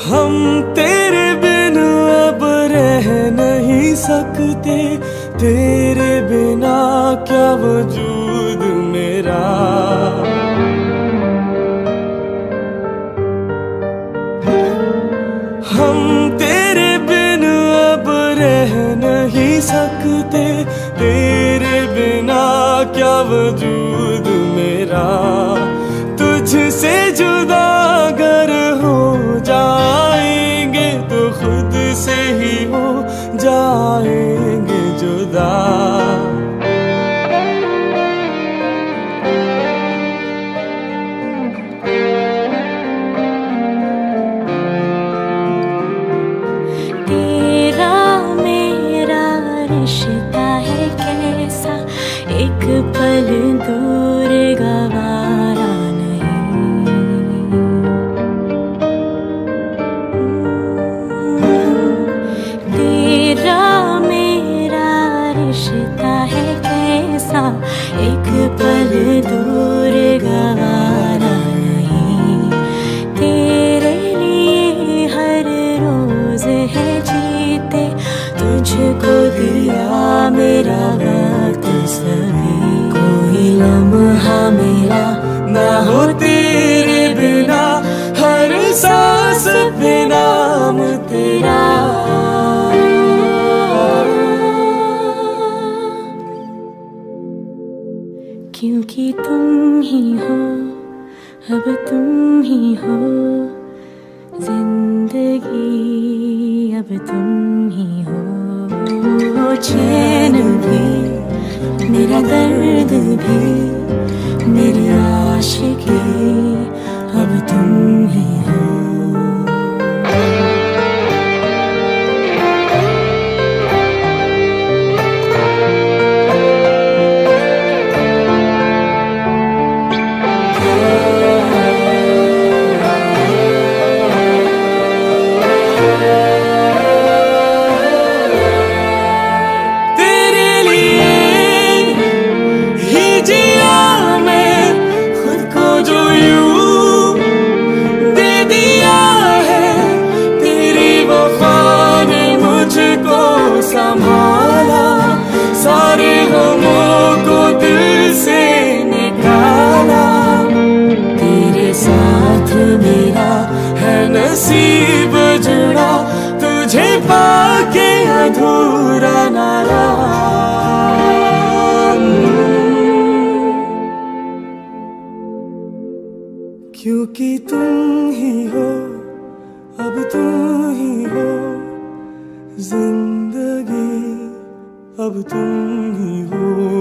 हम तेरे बिन अब रह नहीं सकते, तेरे बिना क्या वजूद मेरा। हम तेरे बिन अब रह नहीं सकते, तेरे बिना क्या वजूद मेरा। तुझसे जुदा अगर हो जाएंगे तो खुद से ही हो जाएंगे जुदा। तेरा मेरा रिश्ता है कैसा, एक पल दूर गवारा नहीं। तेरा मेरा रिश्ता है कैसा, एक पल दूर गवारा नहीं। तेरे लिए हर रोज है जीते, तुझको दिया मेरा वक्त सभी। कोई लम्हा मेरा ना हो तेरे बिना, हर सांस पे नाम तेरा। क्योंकि तुम ही हो, अब तुम ही हो जिंदगी, अब तुम ही हो। चैन भी मेरा दर्द भी मेरी आशिकी, अब तुम ही हो। संभाला सारे गमों को दिल से निकाला, तेरे साथ मेरा है नसीब जुड़ा, तुझे पाके अधूरा ना रहा। क्योंकि तुम ही हो, अब तुम ही हो जिंदगी, अब तुम ही हो।